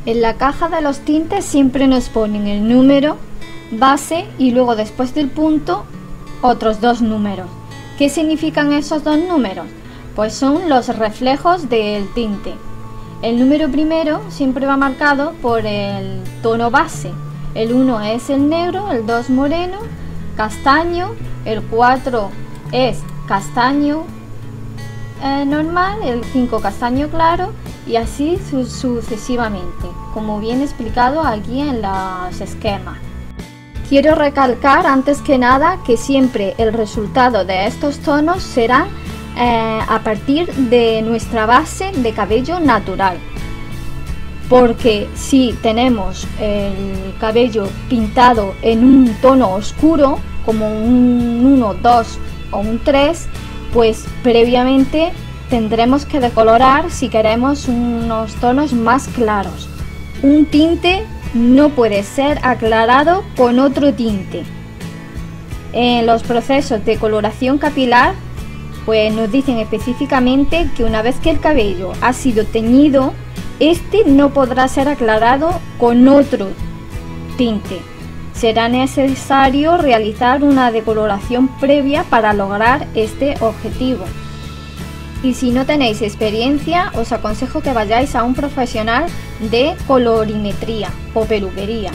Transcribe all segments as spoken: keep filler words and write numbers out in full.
En la caja de los tintes siempre nos ponen el número base y luego después del punto otros dos números. ¿Qué significan esos dos números? Pues son los reflejos del tinte. El número primero siempre va marcado por el tono base. El uno es el negro, el dos moreno, castaño, el cuatro es castaño eh, normal, el cinco castaño claro y así su sucesivamente, como viene explicado aquí en los esquemas. Quiero recalcar antes que nada que siempre el resultado de estos tonos será eh, a partir de nuestra base de cabello natural. Porque si tenemos el cabello pintado en un tono oscuro, como un uno, dos o un tres, pues previamente tendremos que decolorar si queremos unos tonos más claros. Un tinte no puede ser aclarado con otro tinte. En los procesos de coloración capilar, pues nos dicen específicamente que una vez que el cabello ha sido teñido, este no podrá ser aclarado con otro tinte. Será necesario realizar una decoloración previa para lograr este objetivo. Y si no tenéis experiencia, os aconsejo que vayáis a un profesional de colorimetría o peluquería.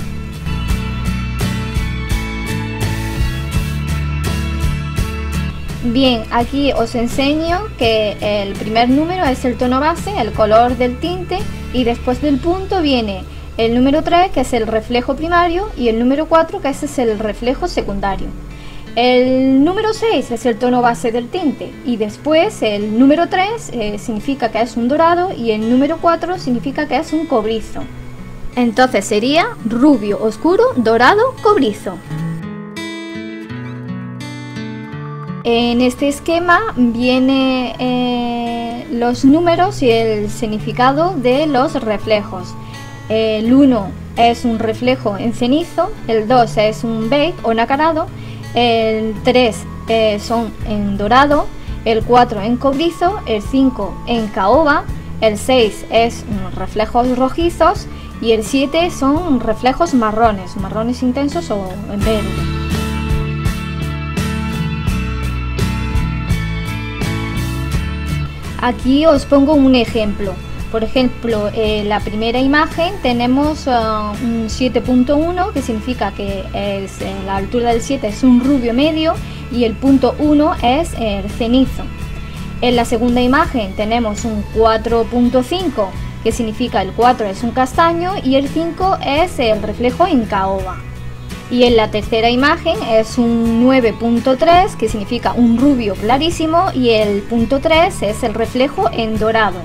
Bien, aquí os enseño que el primer número es el tono base, el color del tinte, y después del punto viene el número tres, que es el reflejo primario, y el número cuatro, que ese es el reflejo secundario. El número seis es el tono base del tinte, y después el número tres eh, significa que es un dorado y el número cuatro significa que es un cobrizo. Entonces sería rubio, oscuro, dorado, cobrizo. En este esquema vienen eh, los números y el significado de los reflejos. El uno es un reflejo en cenizo, el dos es un beige o nacarado, el tres eh, son en dorado, el cuatro en cobrizo, el cinco en caoba, el seis es reflejos rojizos y el siete son reflejos marrones, marrones intensos o en verde. Aquí os pongo un ejemplo. Por ejemplo, en eh, la primera imagen tenemos uh, un siete punto uno, que significa que es, eh, la altura del siete es un rubio medio y el punto uno es el cenizo. En la segunda imagen tenemos un cuatro punto cinco, que significa el cuatro es un castaño y el cinco es el reflejo en caoba. Y en la tercera imagen es un nueve punto tres, que significa un rubio clarísimo, y el punto tres es el reflejo en dorado.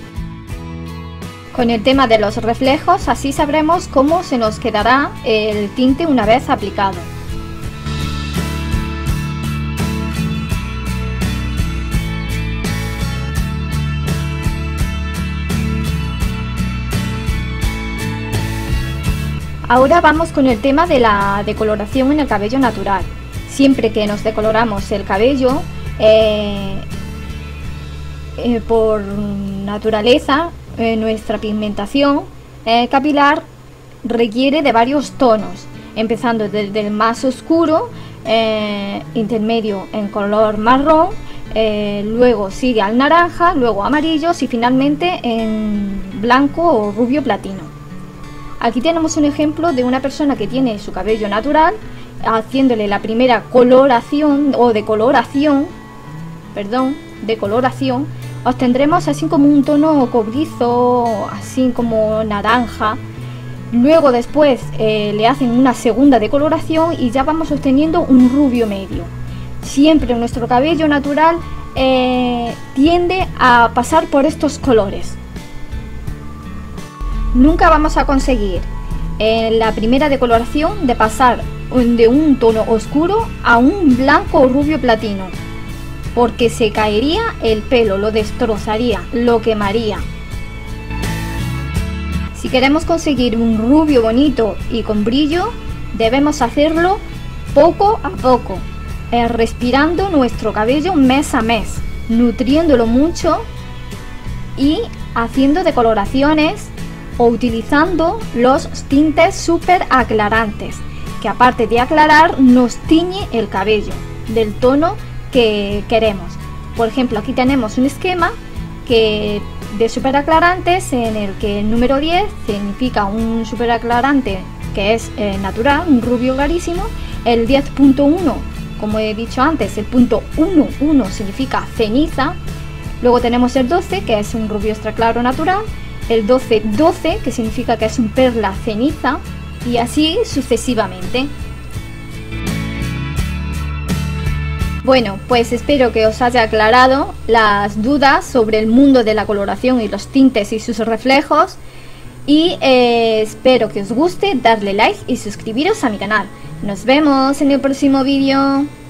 Con el tema de los reflejos, así sabremos cómo se nos quedará el tinte una vez aplicado. Ahora vamos con el tema de la decoloración en el cabello natural. Siempre que nos decoloramos el cabello, eh, eh, por naturaleza, eh, nuestra pigmentación eh, capilar requiere de varios tonos, empezando desde el más oscuro, eh, intermedio en color marrón, eh, luego sigue al naranja, luego amarillos y finalmente en blanco o rubio platino. Aquí tenemos un ejemplo de una persona que tiene su cabello natural, haciéndole la primera coloración o decoloración, perdón, decoloración, obtendremos así como un tono cobrizo, así como naranja. Luego después eh, le hacen una segunda decoloración y ya vamos obteniendo un rubio medio. Siempre nuestro cabello natural eh, tiende a pasar por estos colores. Nunca vamos a conseguir en la primera decoloración de pasar de un tono oscuro a un blanco o rubio platino, porque se caería el pelo, lo destrozaría, lo quemaría. Si queremos conseguir un rubio bonito y con brillo, debemos hacerlo poco a poco, eh, respirando nuestro cabello mes a mes, nutriéndolo mucho y haciendo decoloraciones o utilizando los tintes súper aclarantes, que aparte de aclarar nos tiñe el cabello del tono que queremos. Por ejemplo, aquí tenemos un esquema que de super aclarantes en el que el número diez significa un super aclarante que es eh, natural, un rubio clarísimo. El diez punto uno, como he dicho antes, el punto uno uno significa ceniza. Luego tenemos el doce, que es un rubio extra claro natural, el doce doce, que significa que es un perla ceniza, y así sucesivamente. Bueno, pues espero que os haya aclarado las dudas sobre el mundo de la coloración y los tintes y sus reflejos, y eh, espero que os guste, darle like y suscribiros a mi canal. Nos vemos en el próximo vídeo.